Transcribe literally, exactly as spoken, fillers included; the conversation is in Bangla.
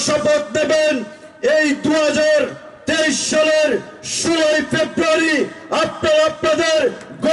শপথ নেবেন এই দু হাজার তেইশ সালের ষোলোই ফেব্রুয়ারি আপনারা আপনাদের